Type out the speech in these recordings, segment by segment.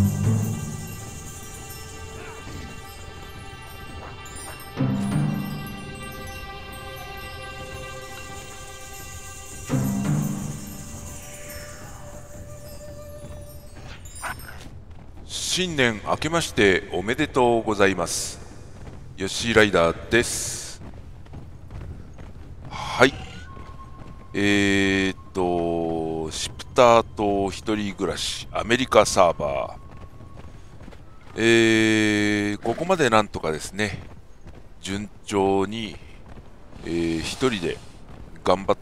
新年明けましておめでとうございます。ヨッシーライダーです。はい。シプター島一人暮らしアメリカサーバー。ここまでなんとかですね、順調に、一人で頑張って、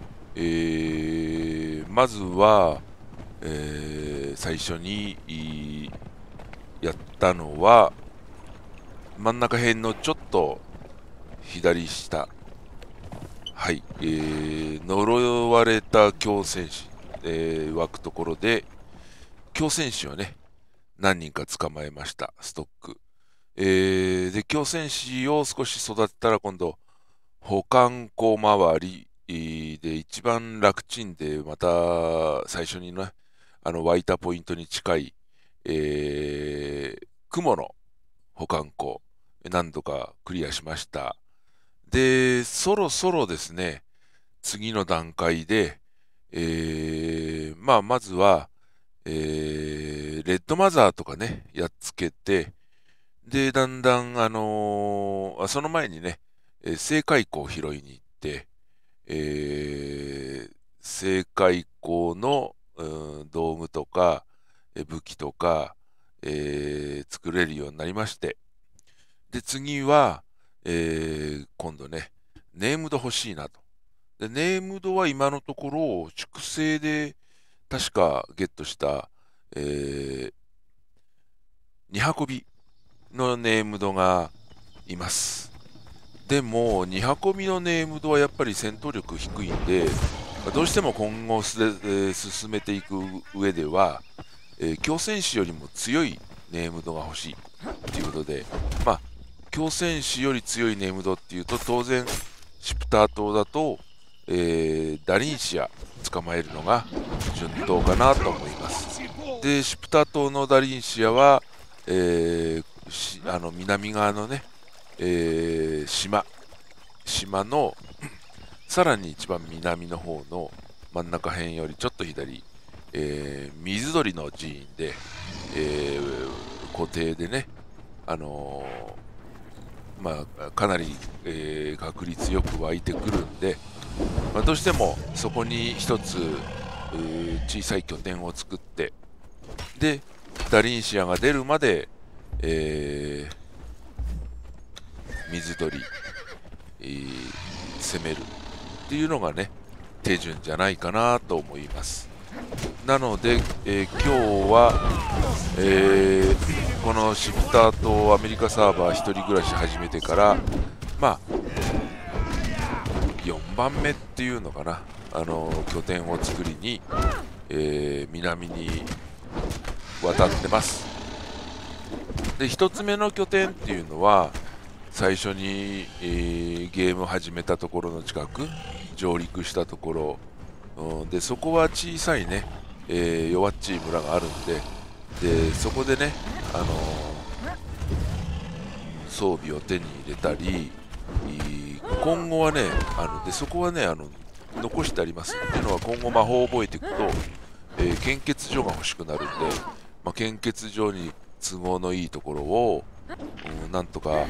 まずは、最初にやったのは真ん中辺のちょっと左下、はい、呪われた強戦士、湧くところで強戦士をね何人か捕まえました。ストック、で強戦士を少し育てたら今度保管庫周りで一番楽ちんでまた最初にね湧いたポイントに近い、雲の保管庫何度かクリアしました。でそろそろですね次の段階で、まずは、レッドマザーとかねやっつけて、でだんだんその前にね青海湖を拾いに行って、青海湖の、道具とか武器とか、作れるようになりまして、で次は、今度ねネームド欲しいなと。でネームドは今のところ粛清で確かゲットした、2運びのネームドがいます。でも2運びのネームドはやっぱり戦闘力低いんで、どうしても今後進めていく上では、強戦士よりも強いネームドが欲しいということで、強戦士より強いネームドっていうと当然シプター島だと、ダリンシア捕まえるのが順当かなと思います。でシプター島のダリンシアは、南側のね、島のさらに一番南の方の真ん中辺よりちょっと左、水鳥の寺院で、固定でね、かなり、確率よく湧いてくるんで、どうしてもそこに一つ小さい拠点を作って、でダリンシアが出るまで、水鳥、攻めるっていうのがね手順じゃないかなと思います。なので、今日は、このシプターとアメリカサーバー一人暮らし始めてから4番目っていうのかな、拠点を作りに、南に渡ってます。で1つ目の拠点っていうのは最初に、ゲームを始めたところの近く上陸したところ、でそこは小さいね、弱っちい村があるんで、そこでね、装備を手に入れたり、今後はねでそこはね残してありますっていうのは、今後魔法を覚えていくと、献血所が欲しくなるんで、献血所に都合のいいところを、なんとか、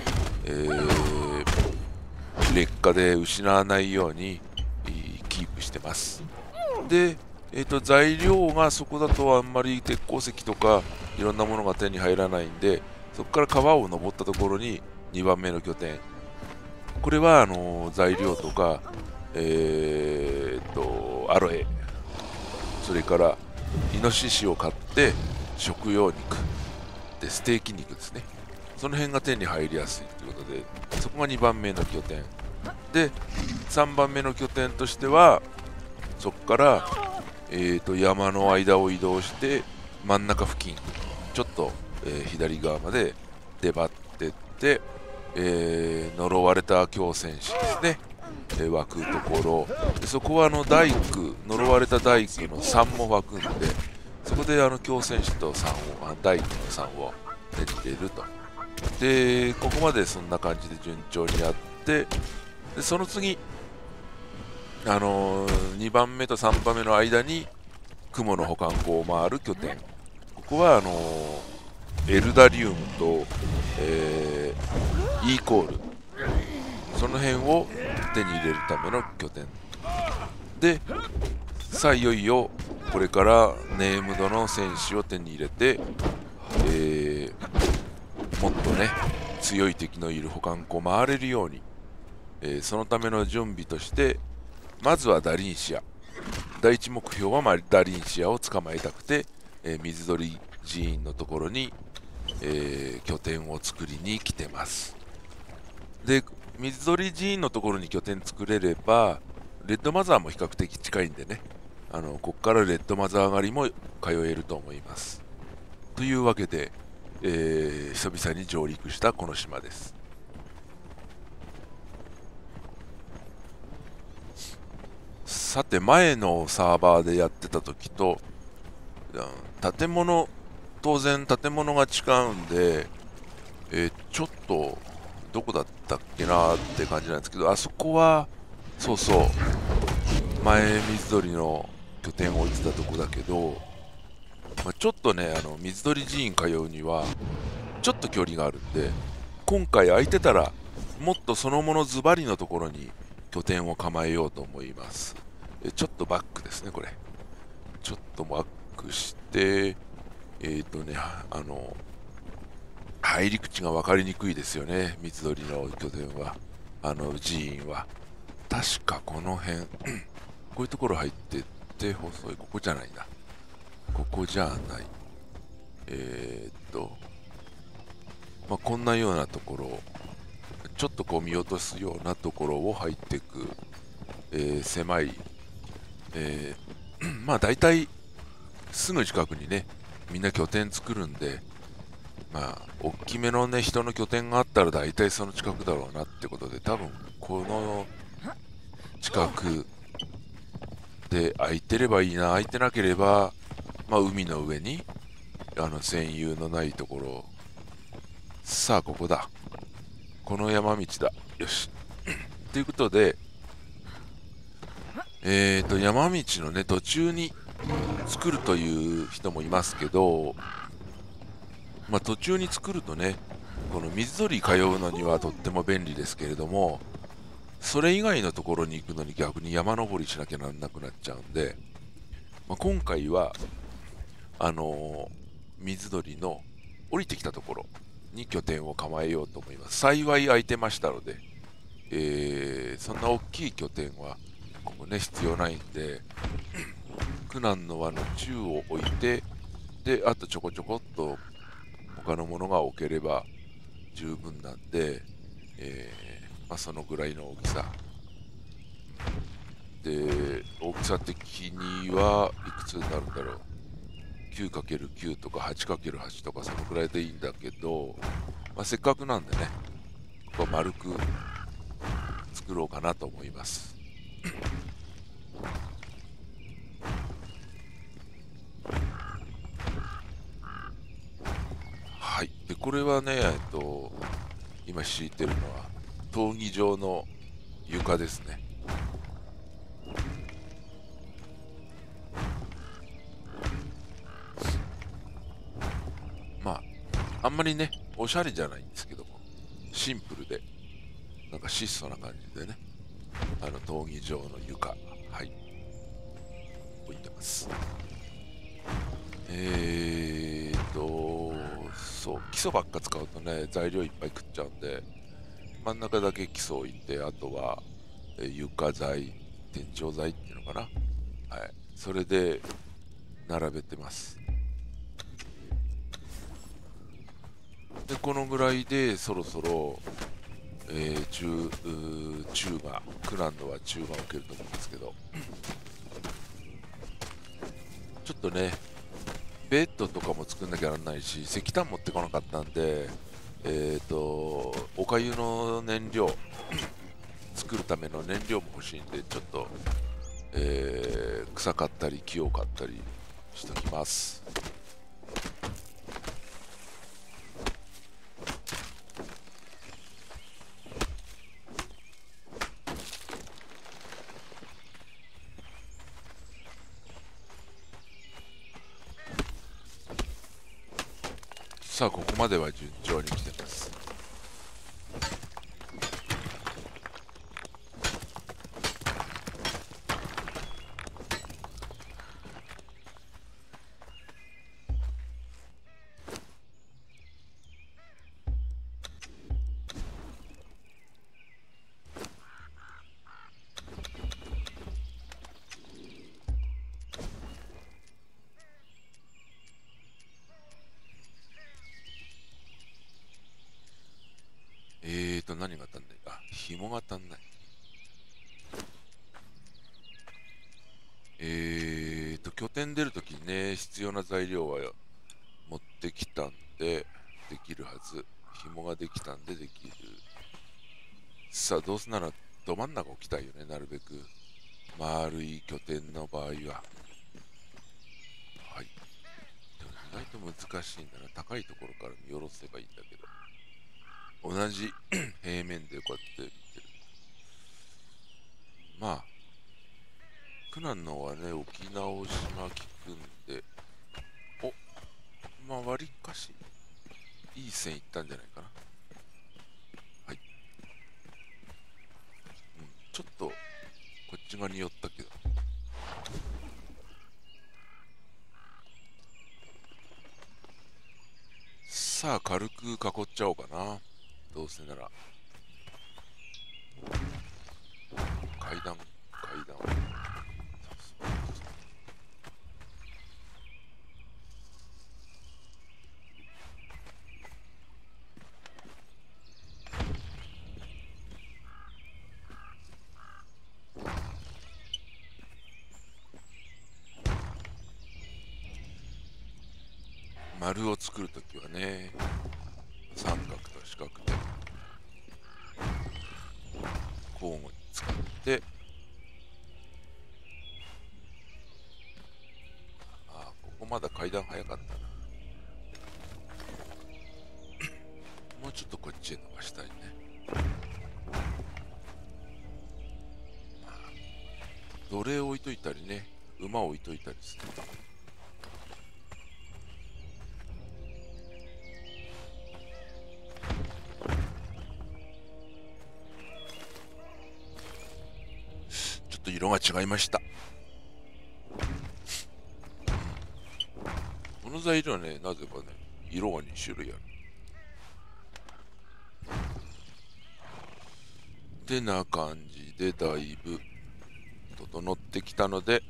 劣化で失わないようにキープしてます。で、材料がそこだとあんまり鉄鉱石とかいろんなものが手に入らないんで、そこから川を登ったところに2番目の拠点、これは材料とか、アロエ、それからイノシシを買って食用肉でステーキ肉ですね、その辺が手に入りやすいということで、そこが2番目の拠点で、3番目の拠点としてはそこから、山の間を移動して真ん中付近ちょっと、左側まで出張ってって、呪われた強戦士ですね、湧くところで、そこは大工、呪われた大工の3も湧くんで、そこで強戦士と3を大工の3を手に入れると。でここまでそんな感じで順調にやって、でその次2番目と3番目の間に雲の保管庫を回る拠点、ここはエルダリウムと、イーコール、その辺を手に入れるための拠点で、さあいよいよこれからネームドの戦士を手に入れて、もっとね強い敵のいる保管庫を回れるように、そのための準備としてまずはダリンシア、第一目標はダリンシアを捕まえたくて、水鳥寺院のところに、拠点を作りに来てます。で水鳥寺院のところに拠点作れればレッドマザーも比較的近いんでね、こっからレッドマザー上がりも通えると思います。というわけで、久々に上陸したこの島です。さて前のサーバーでやってた時と、建物当然建物が違うんで、ちょっとどこだったっけなって感じなんですけど、あそこはそうそう前水鳥の拠点を置いてたとこだけど、ちょっとね水鳥寺院通うにはちょっと距離があるんで、今回空いてたらもっとそのものズバリのところに拠点を構えようと思います。ちょっとバックですね、これちょっとバックして、入り口が分かりにくいですよね、水鳥の拠点は、寺院は確かこの辺こういうところ入ってって細い、ここじゃないな、ここじゃない、こんなようなところ、ちょっとこう見落とすようなところを入っていく、狭い、大体すぐ近くにねみんな拠点作るんで、大きめのね人の拠点があったら大体その近くだろうなってことで、多分この近くで空いてればいいな、空いてなければ海の上に占有のないところ、さあここだ、この山道だ、よしということで、山道のね途中に作るという人もいますけど、途中に作るとねこの水鳥通うのにはとっても便利ですけれども、それ以外のところに行くのに逆に山登りしなきゃなんなくなっちゃうんで、今回は水鳥の降りてきたところに拠点を構えようと思います。幸い空いてましたので、そんな大きい拠点はここね必要ないんで、苦難の輪の銃を置いて、であとちょこちょこっと他のものが置ければ十分なんで、そのぐらいの大きさで、大きさ的にはいくつになるんだろう、9×9 とか 8×8 とかそのぐらいでいいんだけど、せっかくなんでねここは丸く作ろうかなと思います。はい、でこれはね、今敷いてるのは闘技場の床ですね。あんまりねおしゃれじゃないんですけども、シンプルでなんか質素な感じでね、闘技場の床、はい置いてます。そう、基礎ばっか使うとね材料いっぱい食っちゃうんで、真ん中だけ基礎置いて、あとは、床材、天井材っていうのかな、はい、それで並べてます。でこのぐらいでそろそろ、中が苦難のは中が置けると思うんですけど、ちょっとねベッドとかも作んなきゃならないし、石炭持ってこなかったんで、おかゆの燃料作るための燃料も欲しいんで、ちょっと、草買ったり木を買ったりしときます。 さあここまでは順調に来てます。何が足んない？あ、紐が足んない。拠点出るときにね、必要な材料は持ってきたんで、できるはず。紐ができたんでできる。さあ、どうせならど真ん中置きたいよね、なるべく。丸い拠点の場合は。はい。でも意外と難しいんだな。高いところから見下ろせばいいんだけど。同じ平面でこうやって見てる。まあ、苦難のはね、置き直しが効くんで、まあ、わりかし、いい線いったんじゃないかな。はい。ちょっと、こっち側に寄ったけど。さあ、軽く囲っちゃおうかな。どうせなら。階段。丸を作るときはね、三角と四角で交互に使って、ここまだ階段早かったな。もうちょっとこっちへ伸ばしたいね。奴隷を置いといたりね、馬を置いといたりする。ちょっと色が違いました。この材料はね、なぜかね、色が2種類ある。ってな感じでだいぶ整ってきたので、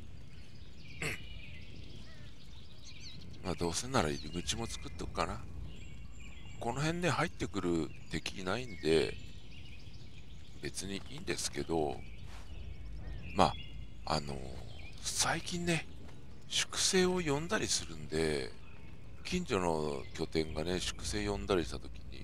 まあどうせなら入り口も作っとくかな。この辺ね、入ってくる敵いないんで、別にいいんですけど、まあ、最近ね、粛清を呼んだりするんで、近所の拠点がね、粛清呼んだりしたときに、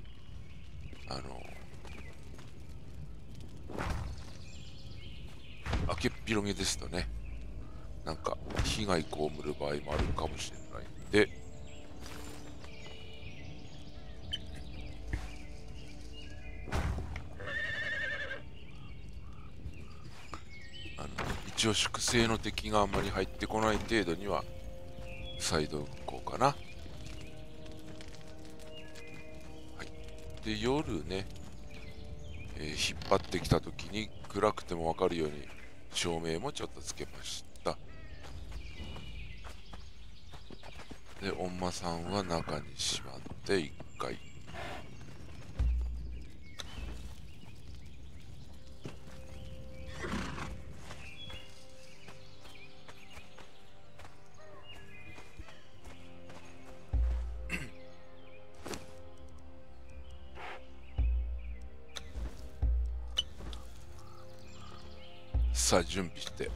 開けっ広げですとね、なんか被害被る場合もあるかもしれないんで、一応粛清の敵があんまり入ってこない程度には再度運行かな。はい。で、夜ね、引っ張ってきた時に暗くても分かるように照明もちょっとつけました。で、おんまさんは中にしまって一回。さあ準備して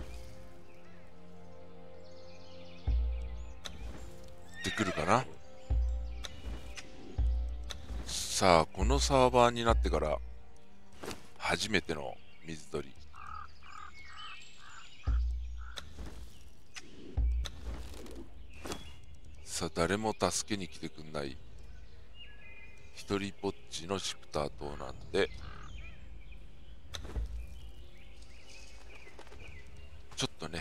でくるかな。さあこのサーバーになってから初めての水鳥。さあ誰も助けに来てくんない一人ぼっちのシプター島なんで、ちょっとね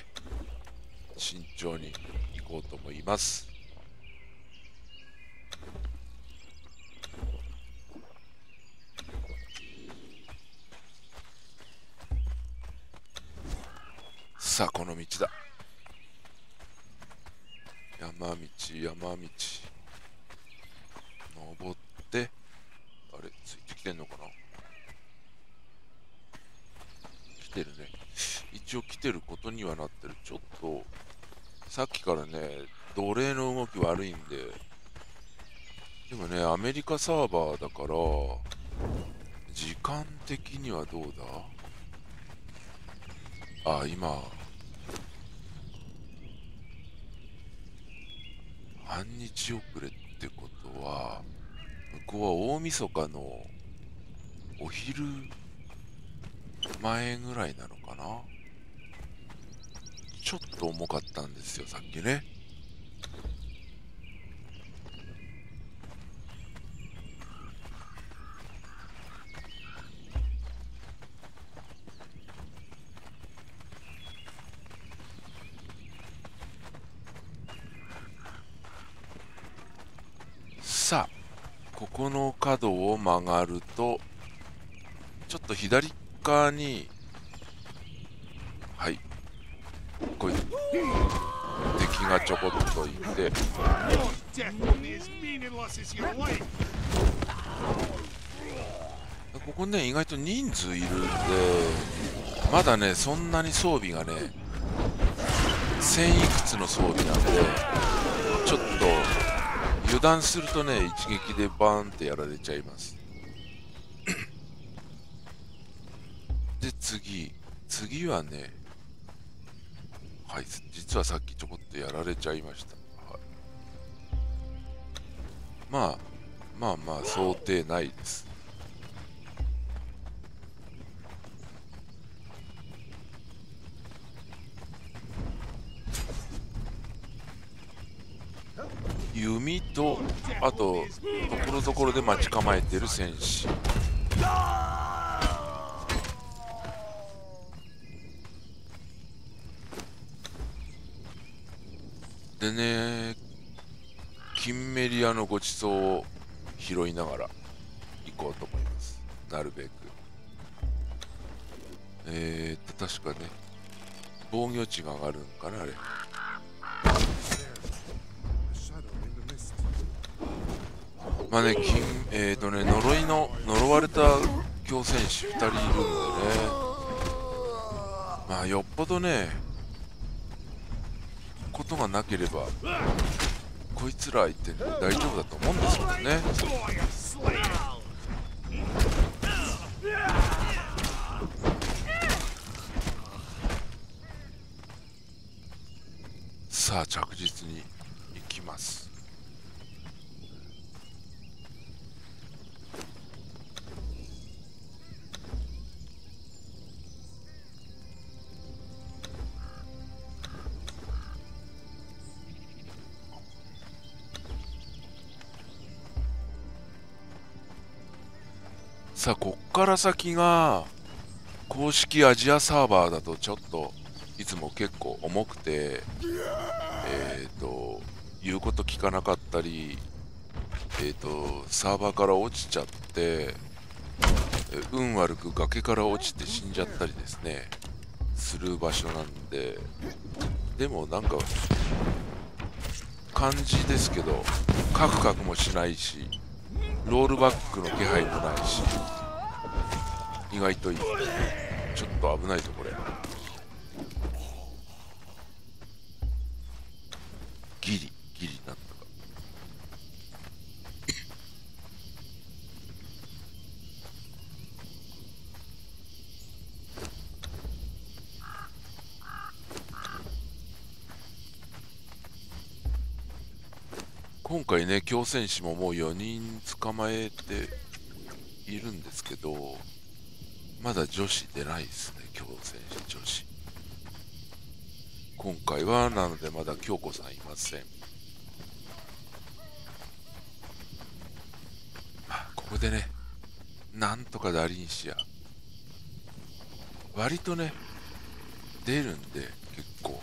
慎重に行こうと思います。 だ。山道登って、あれついてきてんのかな。来てるね。一応来てることにはなってる。ちょっとさっきからね奴隷の動き悪いんで。でもねアメリカサーバーだから時間的にはどうだ。今半日遅れってことは向こうは大晦日のお昼前ぐらいなのかな。ちょっと重かったんですよさっきね。さあここの角を曲がるとちょっと左側に、はい、こういう敵がちょこっといて、ここね意外と人数いるんで、まだねそんなに装備がね1000いくつの装備なんで、ちょっと油断するとね一撃でバーンってやられちゃいます。で次はね、はい、実はさっきちょこっとやられちゃいました。はい、まあ想定内です。弓とあとところどころで待ち構えてる戦士。でね、キンメリアのごちそうを拾いながら行こうと思います。なるべく。確かね、防御値が上がるんかな、あれ。まあね、呪われた強戦士2人いるんでね。まあよっぽどね、ことがなければ、こいつら相手に大丈夫だと思うんですけどね。さあ着実に行きます。さあこっから先が公式アジアサーバーだとちょっといつも結構重くて、言うこと聞かなかったり、サーバーから落ちちゃって、運悪く崖から落ちて死んじゃったりですねする場所なんで。でもなんか感じですけどカクカクもしないしロールバックの気配もないし、意外といい。ちょっと危ないぞこれ。ギリなんとか。今回ね強戦士ももう4人捕まえているんですけど、まだ女子出ないですね。強戦士女子今回は。なのでまだ京子さんいません。ここでねなんとかダリンシア割とね出るんで結構。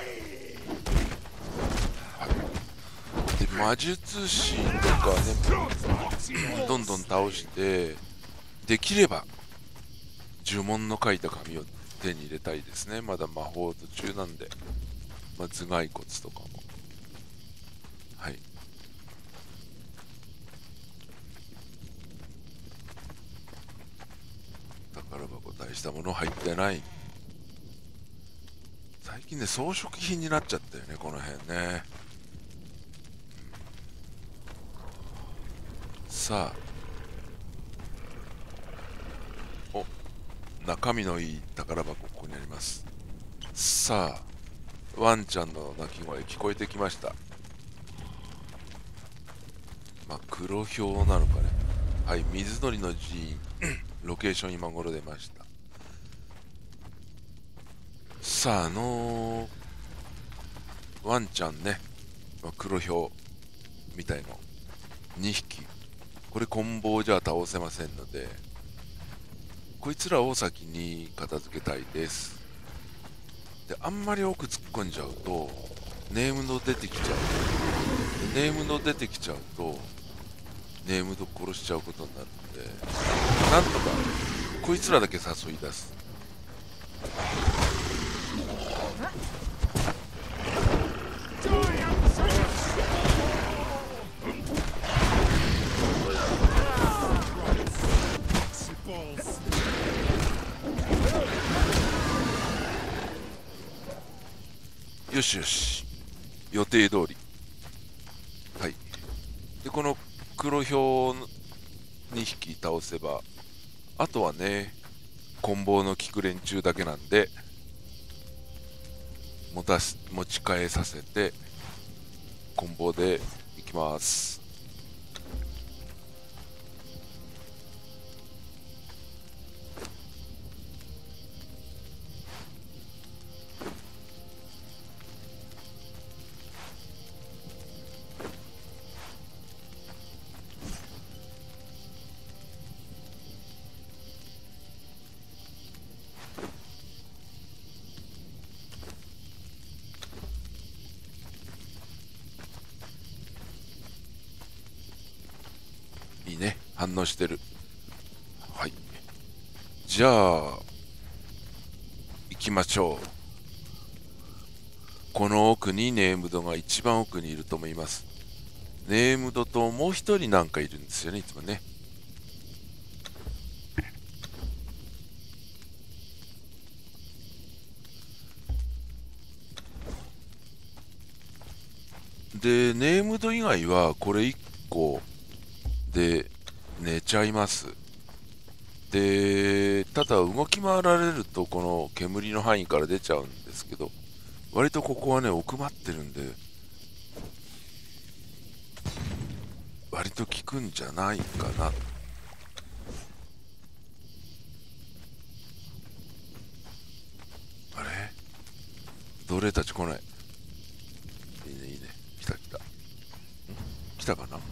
で魔術師とかねどんどん倒して、できれば呪文の書いた紙を手に入れたいですね。まだ魔法途中なんで、まあ、頭蓋骨とかも。はい。宝箱大したもの入ってない。最近ね、装飾品になっちゃったよね、この辺ね。さあ、お、中身のいい宝箱ここにあります。さあ、ワンちゃんの鳴き声聞こえてきました。まあ、黒ヒョウなのかね。はい、水鳥の寺院、ロケーション今頃出ました。さあ、ワンちゃんね、まあ、黒ヒョウみたいの2匹。これ棍棒じゃ倒せませんので、こいつらを先に片付けたいです。で、あんまり奥突っ込んじゃうと、ネームド出てきちゃう。ネームド出てきちゃうと、ネームド殺しちゃうことになるので、なんとか、こいつらだけ誘い出す。よしよし。予定通り。はい。で、この黒ヒョウ2匹倒せば、あとはね、棍棒の効く連中だけなんで、持ち替えさせて、棍棒でいきます。いいね。反応してる。はい。じゃあ、行きましょう。この奥にネームドが一番奥にいると思います。ネームドともう一人なんかいるんですよね、いつもね。で、ネームド以外はこれ1個で寝ちゃいます。で、ただ動き回られるとこの煙の範囲から出ちゃうんですけど、割とここはね、奥まってるんで、割と効くんじゃないかな。あれ奴隷たち来ない。いいね、いいね。来た来た。来たかな。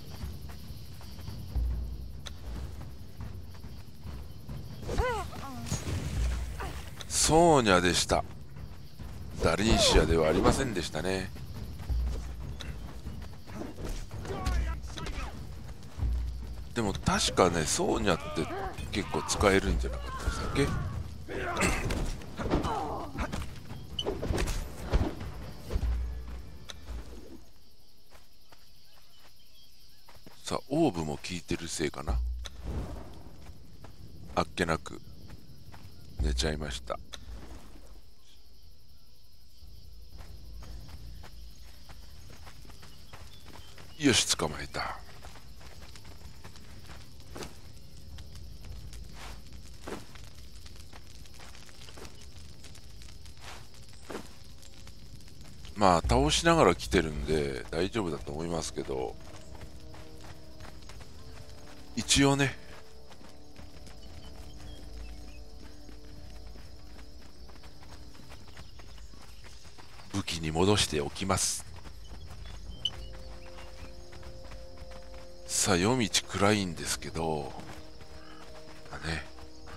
ソーニャでした。ダリンシアではありませんでしたね。でも確かね、ソーニャって結構使えるんじゃなかったでしたっけ。さあ、オーブも効いてるせいかな。あっけなく寝ちゃいました。よし、捕まえた。まあ倒しながら来てるんで大丈夫だと思いますけど、一応ね、武器に戻しておきます。さあ、夜道暗いんですけどね、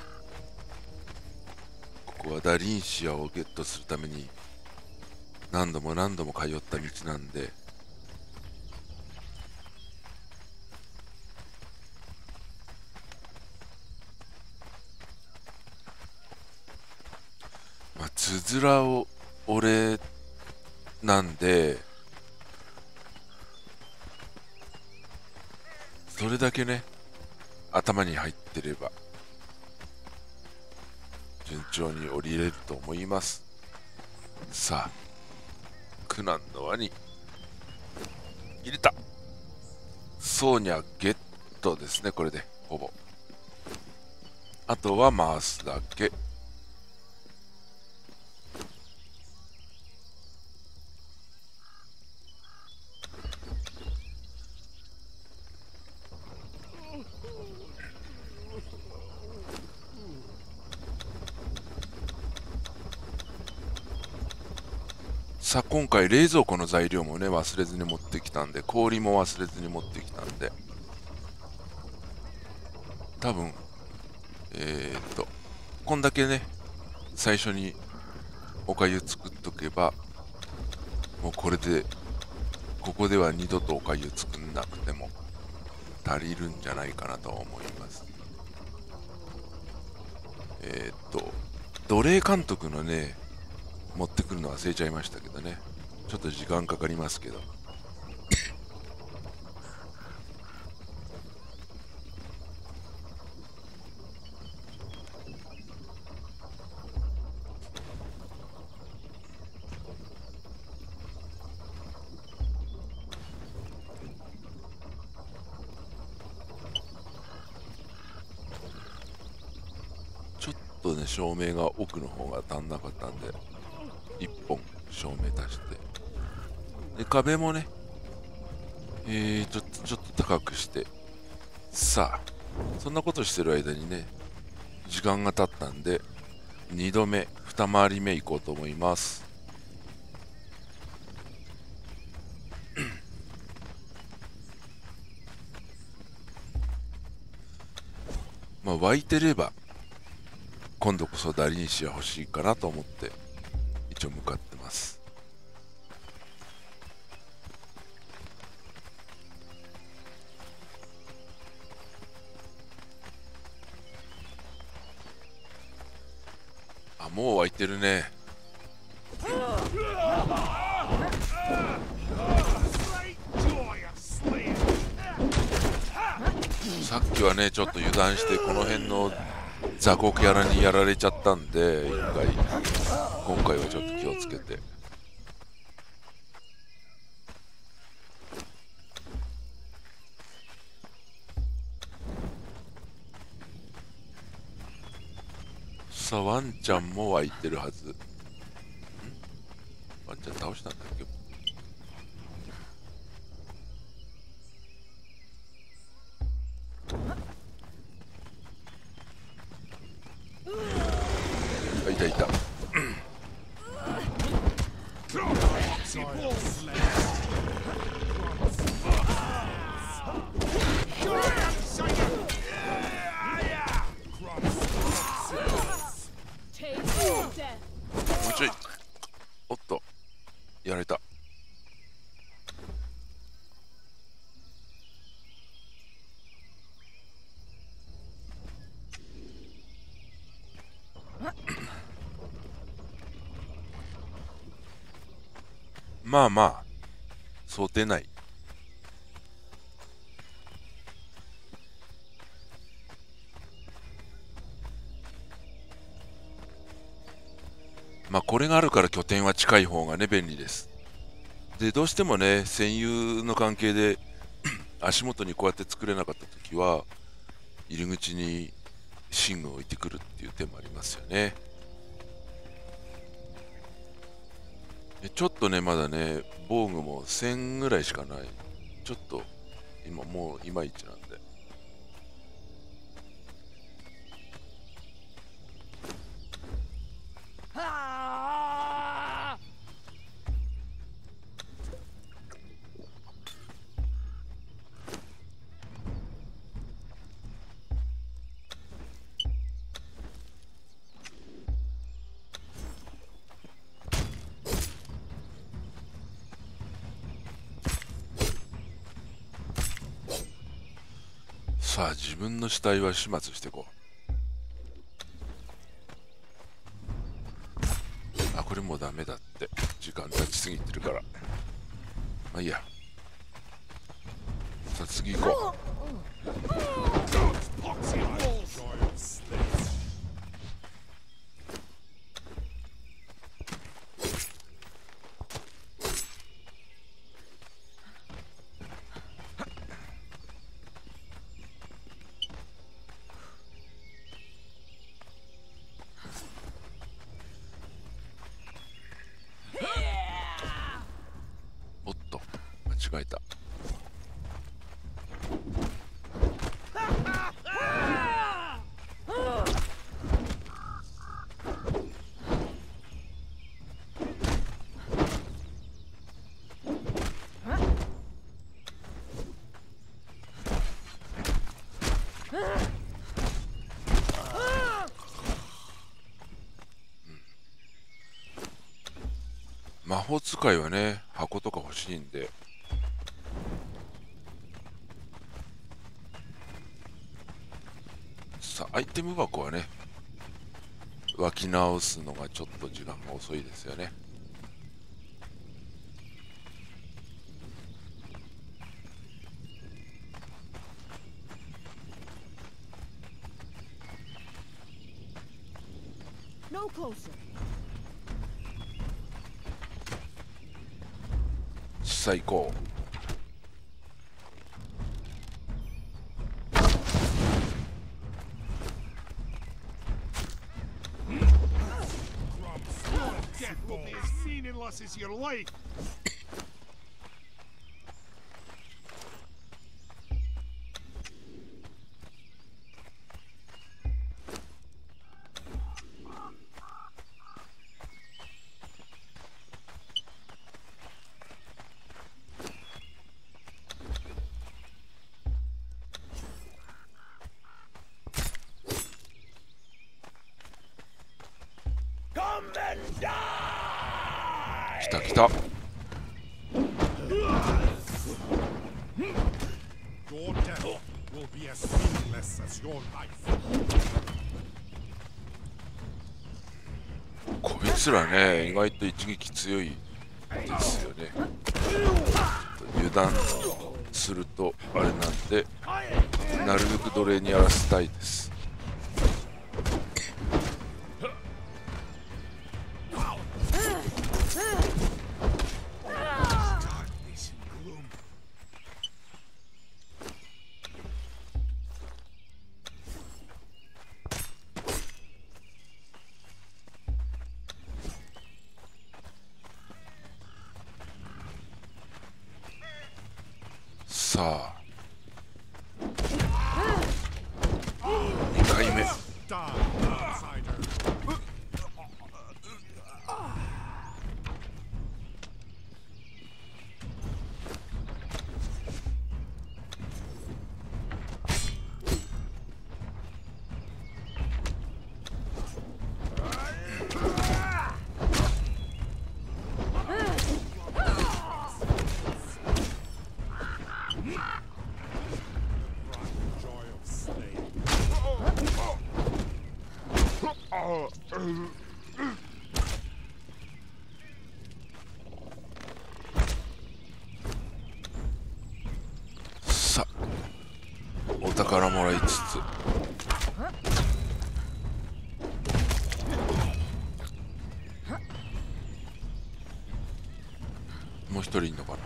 ここはダリンシアをゲットするために何度も何度も通った道なんで、 面を俺なんで、それだけね頭に入ってれば順調に降りれると思います。さあ苦難の輪に入れた。ソーニャゲットですね。これでほぼあとは回すだけ。さあ今回冷蔵庫の材料もね忘れずに持ってきたんで、氷も忘れずに持ってきたんで、多分こんだけね最初におかゆ作っとけば、もうこれでここでは二度とおかゆ作んなくても足りるんじゃないかなと思います。奴隷監督のね持ってくるの忘れちゃいましたけどね、ちょっと時間かかりますけどちょっとね照明が奥の方が足んなかったんで1本照明足して、で壁もねちょっと高くして、さあそんなことしてる間にね時間が経ったんで2度目2回り目行こうと思います。まあ湧いてれば今度こそダリニシは欲しいかなと思って一応向かってます。あ、もう湧いてるね。さっきはねちょっと油断してこの辺の雑魚キャラにやられちゃったんで一回、今回はちょっと気をつけて。さあワンちゃんも湧いてるはず。ワンちゃん倒したんだっけ。あ、いたいた。もうちょい。おっとやられた。まあまあ想定内。まあこれがあるから拠点は近い方がね便利です。でどうしてもね占有の関係で足元にこうやって作れなかった時は入り口に寝具を置いてくるっていう手もありますよね。ちょっとねまだね防具も1000ぐらいしかない。ちょっと今もういまいちなんで。さあ自分の死体は始末していこう。あ、 ちすぎてるから。まあいいや。さあ次行こう。おっと間違えた。魔法使いはね、箱とか欲しいんで。さあアイテム箱はね、湧き直すのがちょっと時間が遅いですよね。 No closer. さあ行こう。 Death will be as meaningless as you like. 来た来た。 Your death will be as meaningless as your life. こいつらね、意外と一撃強いですよね。油断するとあれなんで、なるべく奴隷にやらせたいです。さあ2回目。 Die, outsider. さあお宝もらいつつ、もう一人いんのかな。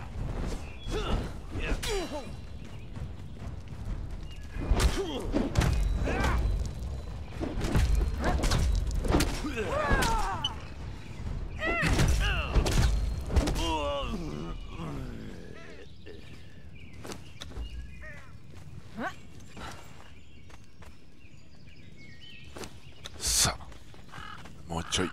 さあもうちょい。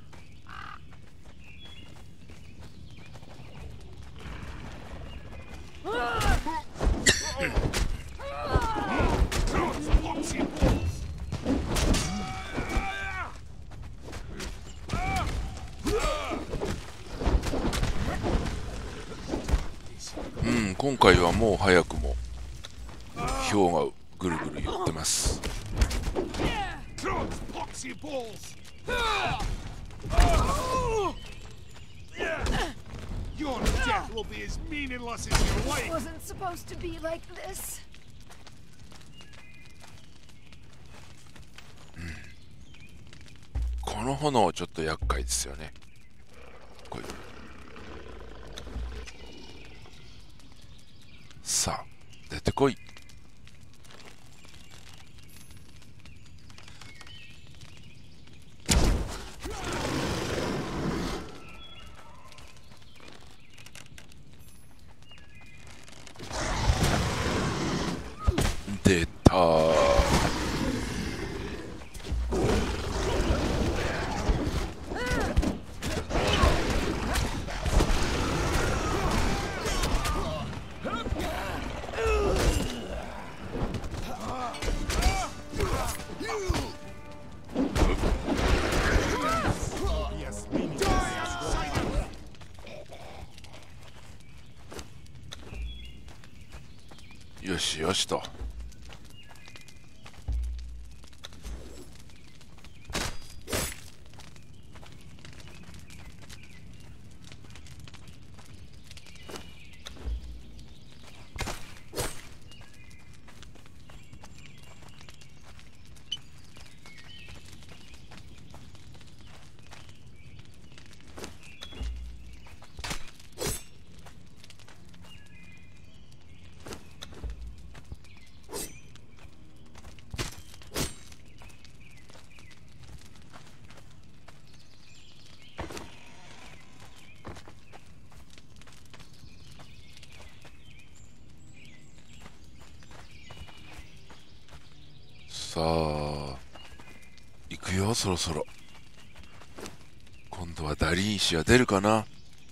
今回はもう早くも氷がぐるぐる言ってます。 death will be as meaningless as your It life. wasn't supposed to be like this. この炎ちょっと厄介ですよね。これさあ出てこい。出たー。 Be as meaningless as your life. よしよしと。さあ行くよ、そろそろ。今度はダリーン氏は出るかな。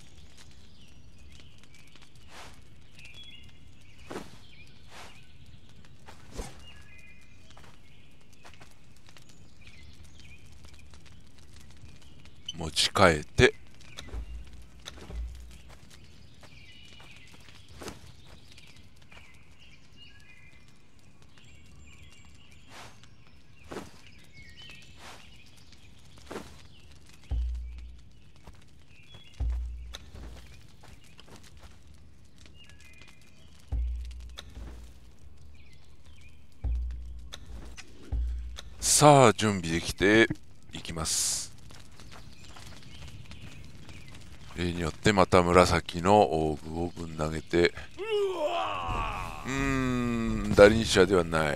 持ち帰ってさあ準備できていきます。例によってまた紫のオーブをぶん投げて、ダリンシャではない、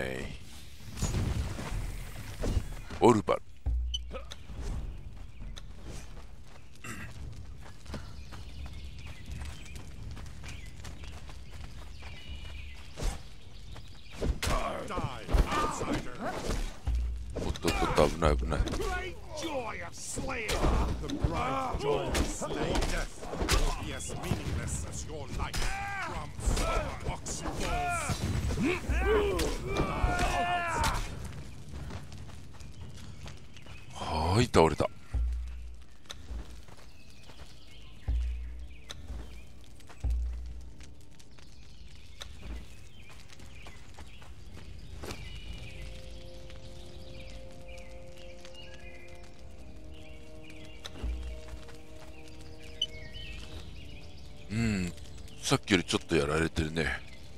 オルバル。 Die, outsider. おっとっとっと、危ない危ない。 Great joy of slaying. The bright joy of slaying. Death will be as meaningless as your life. Crumbs, oxy balls. はーい、倒れた。さっきよりちょっとやられてるね。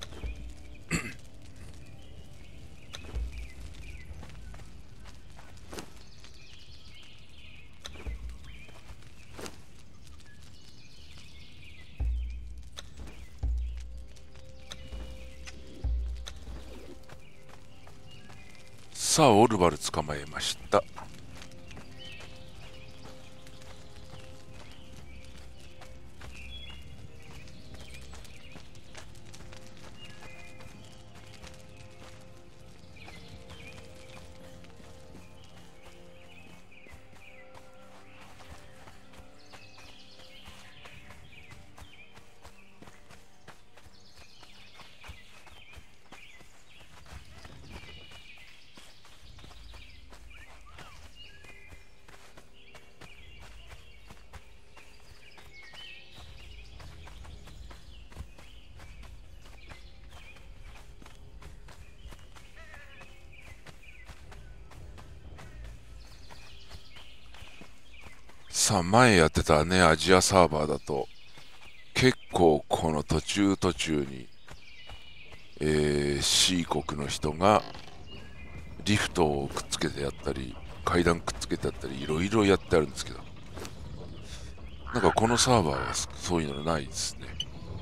さあオルバル捕まえました。さあ前やってたね、アジアサーバーだと結構この途中途中に、C 国の人がリフトをくっつけてやったり階段くっつけてやったりいろいろやってあるんですけど、なんかこのサーバーはそういうのないですね。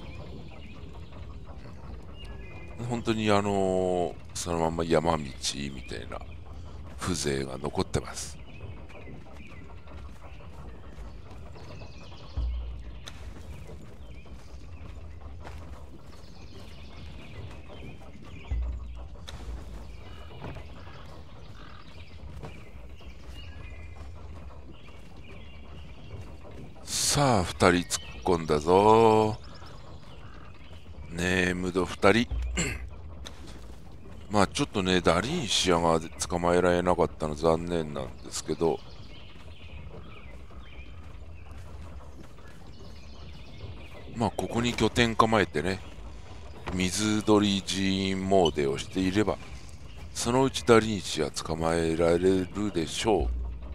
本当にそのまま山道みたいな風情が残ってます。さあ2人突っ込んだぞ。ネームド2人まあちょっとね、ダリンシアが捕まえられなかったの残念なんですけど、まあここに拠点構えてね、水鳥寺院詣でをしていれば、そのうちダリンシア捕まえられるでしょう。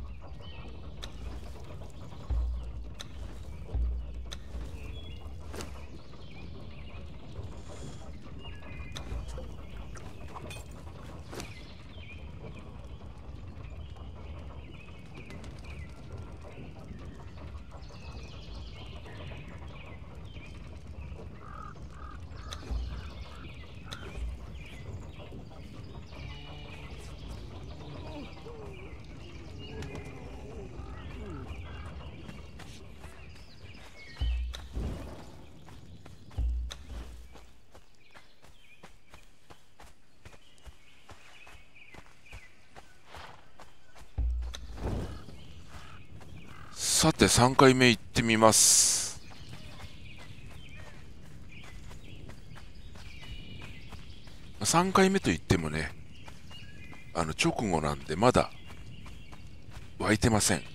さて3回目行ってみます。3回目といってもね、直後なんでまだ湧いてません。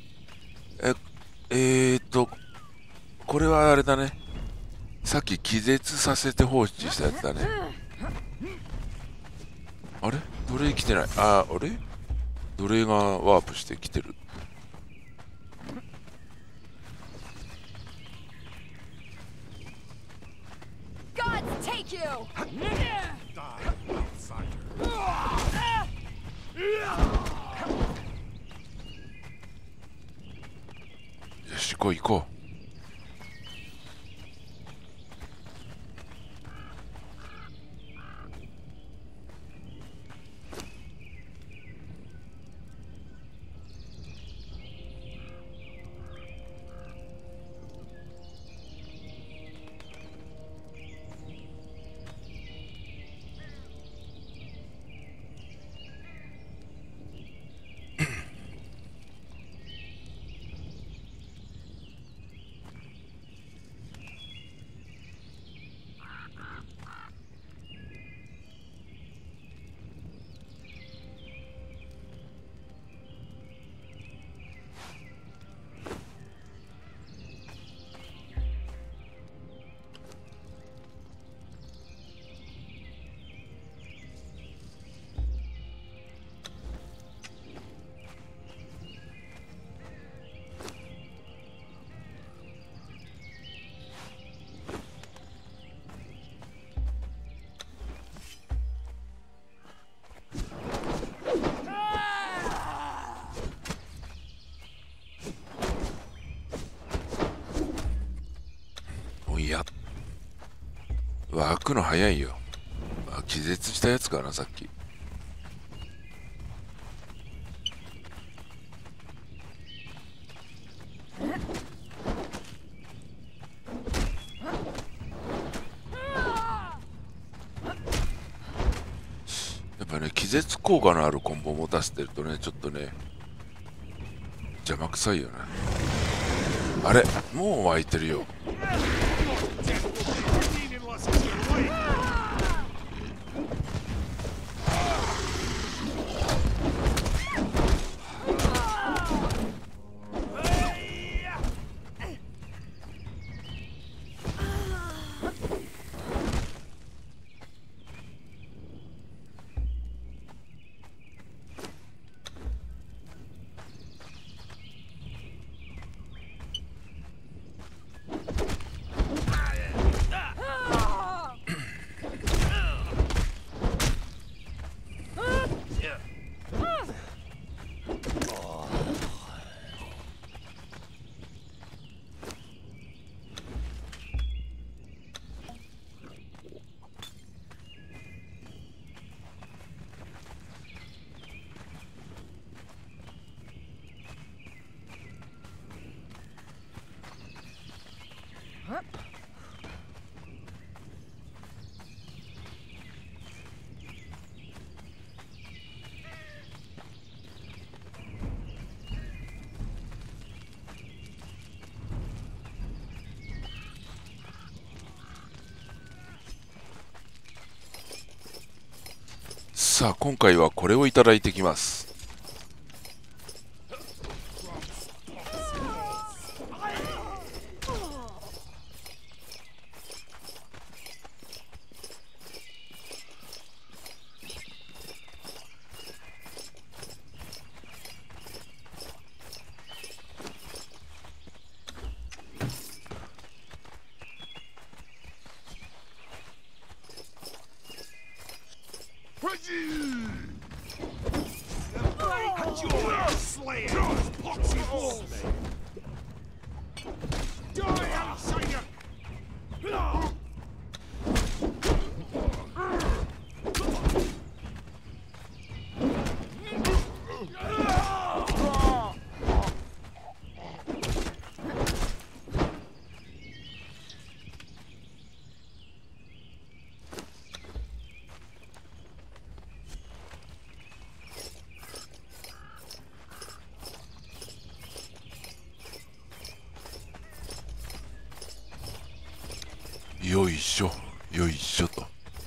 これはあれだね、さっき気絶させて放置したやつだね。あれ奴隷来てない。あれ奴隷がワープしてきてる。 Gods take you! Die, outsider. よし、行こう。いや、湧くの早いよ。気絶したやつかな、さっき。やっぱね、気絶効果のあるコンボを持たせてるとね、ちょっとね、邪魔くさいよね。あれ、もう湧いてるよ。 Meaningless as your life. よさあ今回はこれをいただいてきます。よいしょよいしょと。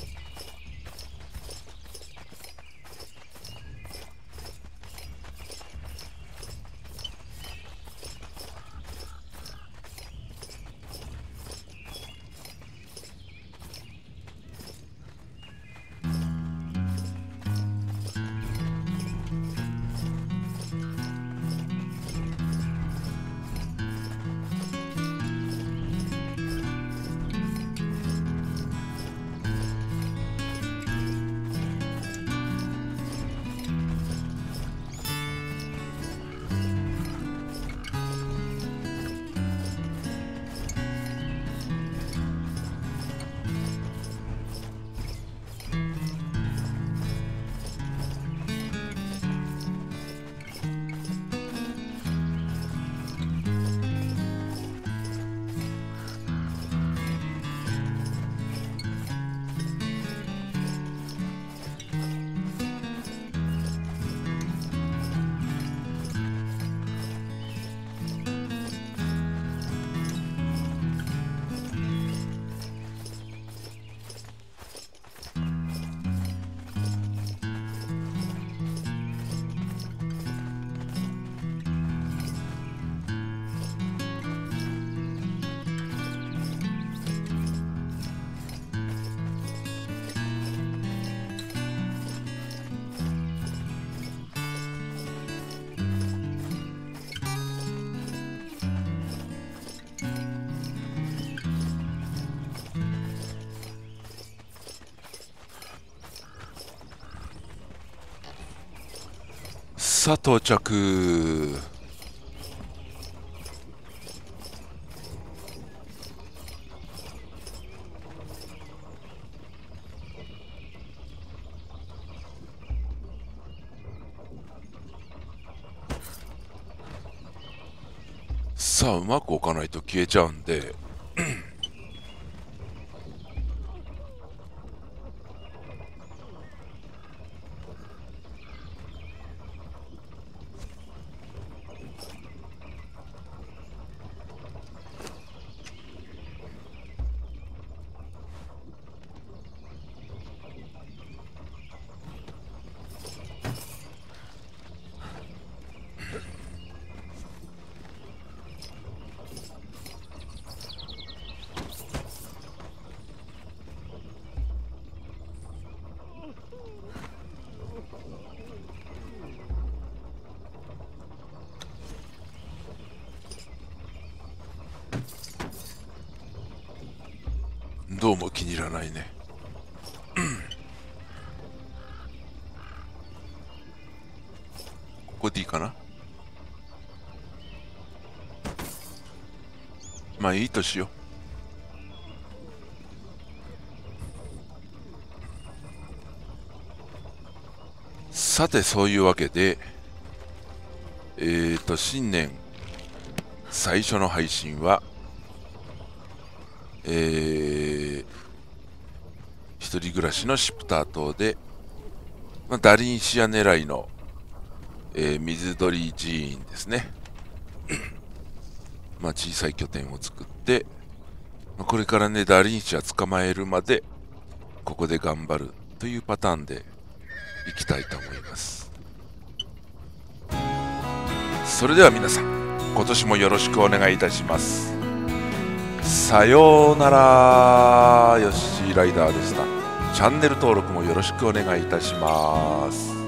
さあ到着。さあうまく置かないと消えちゃうんでどうも気に入らないね。ここでいいかな。まあいいとしよう。さてそういうわけで新年最初の配信は一人暮らしのシプター島で、ダリンシア狙いの、水鳥寺院ですね小さい拠点を作って、これからねダリンシア捕まえるまでここで頑張るというパターンでいきたいと思います。それでは皆さん、今年もよろしくお願いいたします。さようなら。ヨッシーライダーでした。チャンネル登録もよろしくお願いいたします。